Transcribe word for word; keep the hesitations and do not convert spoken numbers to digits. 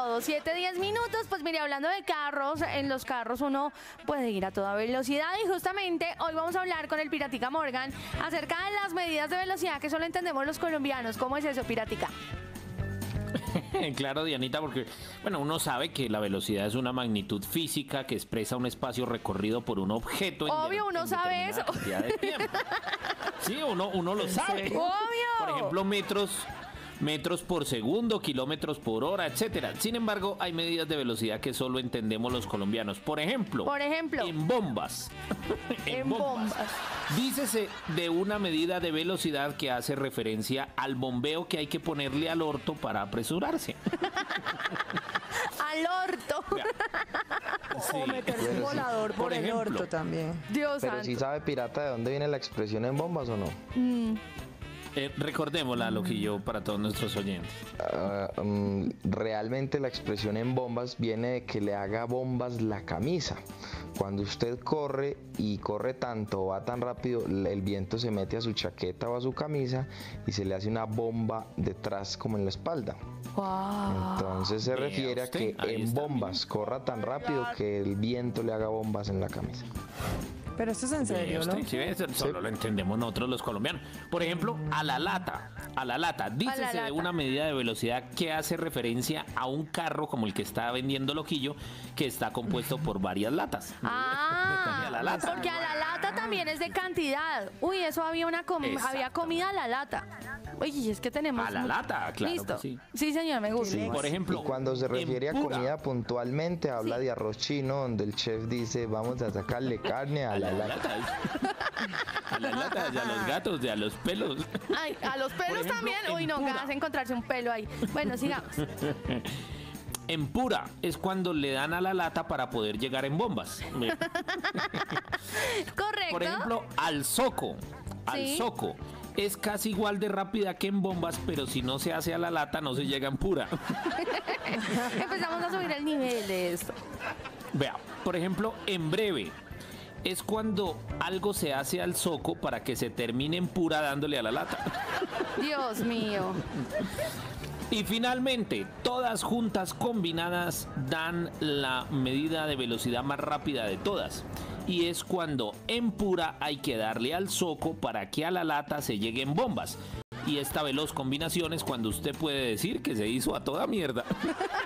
todo, siete, diez minutos. Pues mire, hablando de carros, en los carros uno puede ir a toda velocidad y justamente hoy vamos a hablar con el Piratica Morgan acerca de las medidas de velocidad que solo entendemos los colombianos. ¿Cómo es eso, Piratica? Claro, Dianita, porque bueno, uno sabe que la velocidad es una magnitud física que expresa un espacio recorrido por un objeto. Obvio, en uno en sabe eso. Cantidad de tiempo. Sí, uno, uno lo sabe. Obvio. Por ejemplo, metros, metros por segundo, kilómetros por hora, etcétera. Sin embargo, hay medidas de velocidad que solo entendemos los colombianos. Por ejemplo, Por ejemplo. en bombas. En bombas. Dícese de una medida de velocidad que hace referencia al bombeo que hay que ponerle al orto para apresurarse. Al orto. Sí. O meterse un Bueno, sí. volador por, Por el ejemplo. orto también. Dios Pero santo. si sabe, pirata, de dónde viene la expresión en bombas o no. Mm, Eh, recordémosla, Loquillo, para todos nuestros oyentes. Ah, mm, realmente la expresión en bombas viene de que le haga bombas la camisa. Cuando usted corre y corre tanto o va tan rápido, el viento se mete a su chaqueta o a su camisa y se le hace una bomba detrás como en la espalda. wow. Entonces se Vea refiere a usted, que ahí en está, bombas corra tan rápido que el viento le haga bombas en la camisa. Pero esto es en serio, ¿no? Sí, sí, eso solo lo entendemos nosotros los colombianos. Por ejemplo, a la lata. A la lata. Dícese lata. de una medida de velocidad que hace referencia a un carro como el que está vendiendo Loquillo, que está compuesto por varias latas. Ah, A la lata. porque a la lata también es de cantidad. Uy, eso había una com- Exacto. había comida a la lata. Uy, es que tenemos A la mu- lata, claro Listo. que sí. Sí, señor, me gusta. Sí. Por ejemplo, Y cuando se en refiere a pura- comida puntualmente, habla Sí. de arroz chino, donde el chef dice, vamos a sacarle carne a la lata. A las latas, y a los gatos, y a los pelos. Ay, a los pelos ejemplo, también. en Uy, no, pura. vas a encontrarse un pelo ahí. Bueno, sigamos. En pura es cuando le dan a la lata para poder llegar en bombas. Correcto. Por ejemplo, al soco. Al Sí. soco. Es casi igual de rápida que en bombas, pero si no se hace a la lata, no se llega en pura. Empezamos a subir el nivel de esto. Vea, por ejemplo, en breve. Es cuando algo se hace al soco para que se termine en pura dándole a la lata. Dios mío. Y finalmente, todas juntas combinadas dan la medida de velocidad más rápida de todas. Y es cuando en pura hay que darle al soco para que a la lata se llegue en bombas. Y esta veloz combinación es cuando usted puede decir que se hizo a toda mierda.